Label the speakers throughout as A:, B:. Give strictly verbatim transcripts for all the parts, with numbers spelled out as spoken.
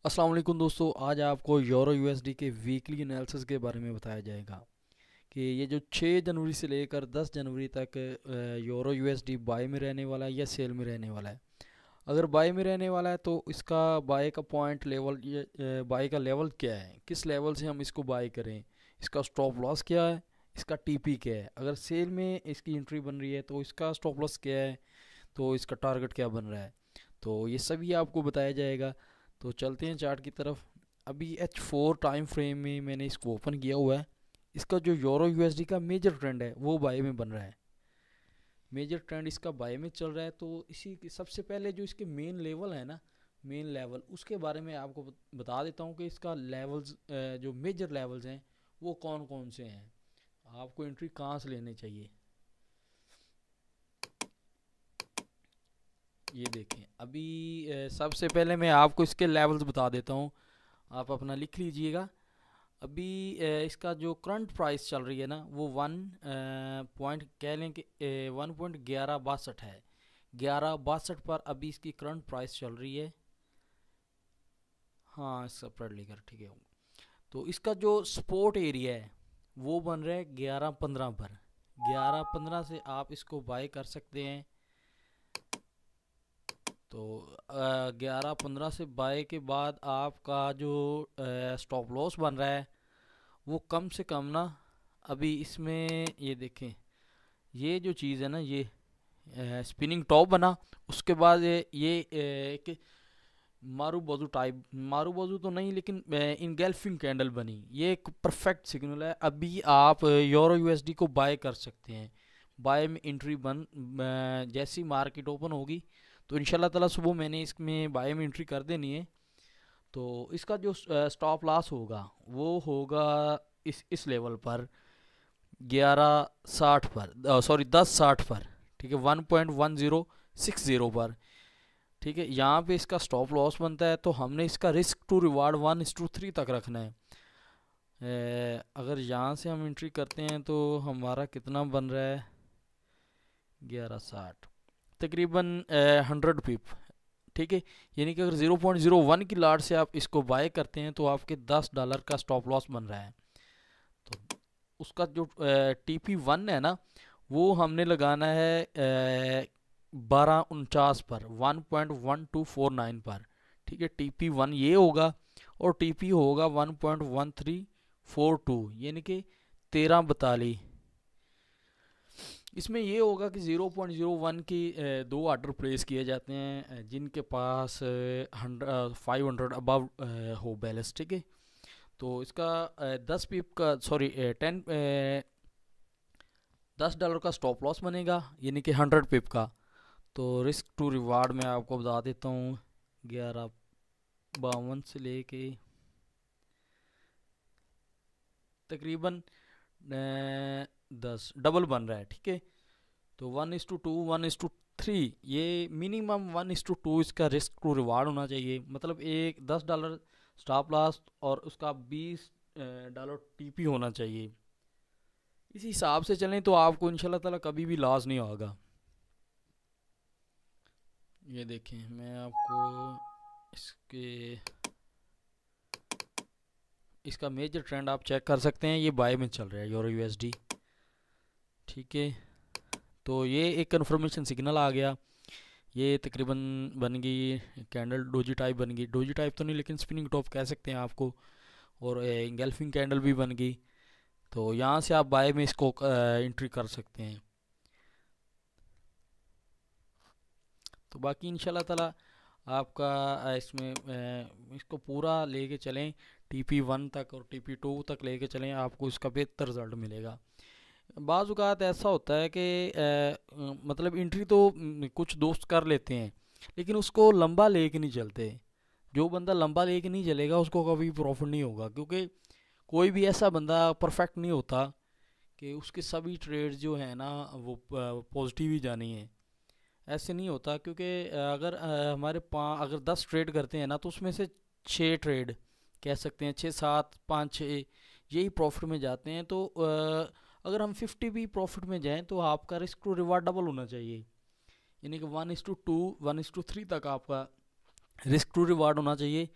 A: अस्सलाम वालेकुम दोस्तों, आज आपको यूरो यूएसडी के वीकली एनालिसिस के बारे में बताया जाएगा कि ये जो छः जनवरी से लेकर दस जनवरी तक अ, यूरो यूएसडी बाय में रहने वाला है या सेल में रहने वाला है। अगर बाय में रहने वाला है तो इसका बाय का पॉइंट लेवल ये बाय का लेवल क्या है, किस लेवल से हम इसको बाय करें, इसका स्टॉप लॉस क्या है, इसका टीपी क्या है। अगर सेल में इसकी एंट्री बन रही है तो इसका स्टॉप लॉस क्या है, तो इसका टारगेट क्या बन रहा है। तो ये सभी आपको बताया जाएगा। तो चलते हैं चार्ट की तरफ। अभी एच फोर टाइम फ्रेम में मैंने इसको ओपन किया हुआ है। इसका जो यूरो यूएसडी का मेजर ट्रेंड है वो बाय में बन रहा है। मेजर ट्रेंड इसका बाय में चल रहा है। तो इसी की सबसे पहले जो इसके मेन लेवल है ना, मेन लेवल उसके बारे में आपको बता देता हूँ कि इसका लेवल्स जो मेजर लेवल्स हैं वो कौन कौन से हैं, आपको एंट्री कहाँ से लेनी चाहिए। ये देखें अभी अ, सबसे पहले मैं आपको इसके लेवल्स बता देता हूँ, आप अपना लिख लीजिएगा। अभी अ, इसका जो करंट प्राइस चल रही है ना वो वन पॉइंट कह लें कि वन पॉइंट ग्यारह बासठ है। ग्यारह बासठ पर अभी इसकी करंट प्राइस चल रही है। हाँ सेपरेट लेकर ठीक है। तो इसका जो सपोर्ट एरिया है वो बन रहा है ग्यारह पंद्रह पर। ग्यारह पंद्रह से आप इसको बाय कर सकते हैं। तो ग्यारह पंद्रह से बाय के बाद आपका जो स्टॉप लॉस बन रहा है वो कम से कम ना, अभी इसमें ये देखें, ये जो चीज़ है ना, ये स्पिनिंग टॉप बना, उसके बाद ये, ये एक मारू बाजू टाइप, मारू बाजू तो नहीं लेकिन इनगल्फिंग कैंडल बनी। ये एक परफेक्ट सिग्नल है। अभी आप यूरो यूएसडी को बाय कर सकते हैं। बाय में एंट्री बन जैसी मार्केट ओपन होगी तो इंशाल्लाह ताला सुबह मैंने इसमें बाय में एंट्री कर देनी है। तो इसका जो स्टॉप लॉस होगा वो होगा इस इस लेवल पर ग्यारह साठ पर, सॉरी दस साठ पर, ठीक है, one point one zero six zero पर। ठीक है, यहाँ पे इसका स्टॉप लॉस बनता है तो हमने इसका risk to reward one is to three तक रखना है। ए, अगर यहाँ से हम एंट्री करते हैं तो हमारा कितना बन रहा है, ग्यारह साठ, तकरीबन हंड्रेड पिप। ठीक है, यानी कि अगर ज़ीरो पॉइंट ज़ीरो वन की लाट से आप इसको बाय करते हैं तो आपके दस डॉलर का स्टॉप लॉस बन रहा है। तो उसका जो टी पी वन है ना वो हमने लगाना है बारह उनचास पर, one point one two four nine पर। ठीक है, टी पी वन ये होगा और टी पी होगा one point one three four two, यानी कि तेरह बतालीस। इसमें ये होगा कि ज़ीरो पॉइंट ज़ीरो वन की ए, दो ऑर्डर प्लेस किए जाते हैं जिनके पास हंड्रेड फाइव हंड्रेड अबव हो बैलेंस। ठीक है, तो इसका ए, दस पिप का, सॉरी टेन दस डॉलर का स्टॉप लॉस बनेगा, यानी कि हंड्रेड पिप का। तो रिस्क टू रिवार्ड में आपको बता देता हूँ, ग्यारह बावन से लेके तकरीबन दस डबल बन रहा है। ठीक है, तो one is to two, one is to three, ये minimum one is to two इसका रिस्क टू रिवार्ड होना चाहिए। मतलब एक दस डॉलर स्टॉप लॉस और उसका बीस डॉलर टीपी होना चाहिए। इसी हिसाब से चलें तो आपको इंशाल्लाह ताला कभी भी लॉस नहीं होगा। ये देखें, मैं आपको इसके इसका मेजर ट्रेंड आप चेक कर सकते हैं। ये बाय में चल रहा है यूरो यूएसडी। ठीक है, तो ये एक कन्फर्मेशन सिग्नल आ गया। ये तकरीबन बन गई कैंडल, डोजी टाइप बन गई, डोजी टाइप तो नहीं लेकिन स्पिनिंग टॉप कह सकते हैं आपको, और इंगल्फिंग कैंडल भी बन गई। तो यहाँ से आप बाय में इसको एंट्री कर सकते हैं। तो बाकी इंशाल्लाह ताला आपका इसमें इसको पूरा लेके चलें, टी पी वन तक और टी पी टू तक लेके चलें, आपको इसका बेहतर रिजल्ट मिलेगा। बाज़ औक़ात ऐसा होता है कि मतलब एंट्री तो कुछ दोस्त कर लेते हैं लेकिन उसको लंबा लेके नहीं चलते। जो बंदा लंबा लेके नहीं चलेगा उसको कभी प्रॉफिट नहीं होगा, क्योंकि कोई भी ऐसा बंदा परफेक्ट नहीं होता कि उसके सभी ट्रेड्स जो है ना वो पॉजिटिव ही जानी है। ऐसे नहीं होता, क्योंकि अगर हमारे पाँच अगर दस ट्रेड करते हैं ना तो उसमें से छः ट्रेड कह सकते हैं, छः सात पाँच छः यही प्रॉफिट में जाते हैं। तो अगर हम फिफ्टी भी प्रॉफिट में जाएं तो आपका रिस्क टू रिवार्ड डबल होना चाहिए, यानी कि one is to two one is to three तक आपका रिस्क टू रिवार्ड होना चाहिए।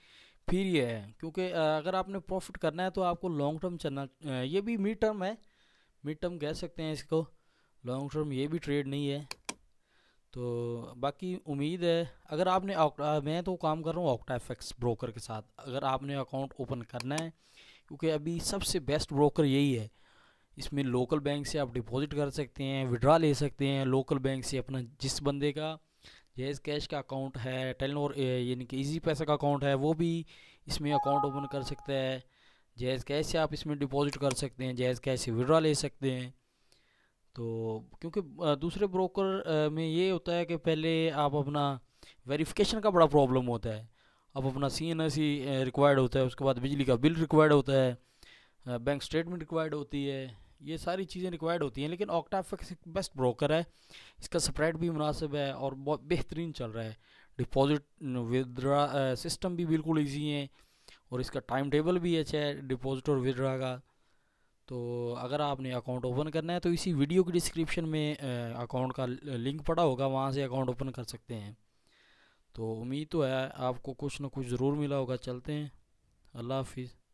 A: फिर ये है, क्योंकि अ, अगर आपने प्रॉफिट करना है तो आपको लॉन्ग टर्म चलना, अ, ये भी मिड टर्म है, मिड टर्म कह सकते हैं इसको, लॉन्ग टर्म ये भी ट्रेड नहीं है। तो बाकी उम्मीद है, अगर आपने ऑक्ट- अ, मैं तो काम कर रहा हूँ ऑक्टा एफएक्स ब्रोकर के साथ, अगर आपने अकाउंट ओपन करना है, क्योंकि अभी सबसे बेस्ट ब्रोकर यही है। इसमें लोकल बैंक से आप डिपॉजिट कर सकते हैं, विड्रा ले सकते हैं लोकल बैंक से, अपना जिस बंदे का जैज़ कैश का अकाउंट है, टेलनोर यानी कि इजी पैसा का अकाउंट है, वो भी इसमें अकाउंट ओपन कर सकता है। जैज़ कैश से आप इसमें डिपॉजिट कर सकते हैं, जैज़ कैश से विड्रा ले सकते हैं। तो क्योंकि अ, दूसरे ब्रोकर में ये होता है कि पहले आप अपना वेरिफिकेशन का बड़ा प्रॉब्लम होता है। अब अपना C N S C required होता है, उसके बाद बिजली का बिल रिक्वायर्ड होता है, बैंक स्टेटमेंट रिक्वायर्ड होती है, ये सारी चीज़ें रिक्वायर्ड होती हैं। लेकिन ऑक्टाफिक्स एक बेस्ट ब्रोकर है, इसका स्प्रेड भी मुनासिब है और बहुत बेहतरीन चल रहा है। डिपॉजिट विदड्रा सिस्टम भी बिल्कुल इजी है, और इसका टाइम टेबल भी अच्छा है डिपॉजिट और विदड्रा का। तो अगर आपने अकाउंट ओपन करना है तो इसी वीडियो की डिस्क्रिप्शन में अकाउंट का लिंक पड़ा होगा, वहाँ से अकाउंट ओपन कर सकते हैं। तो उम्मीद तो है आपको कुछ ना कुछ ज़रूर मिला होगा। चलते हैं, अल्लाह हाफिज़।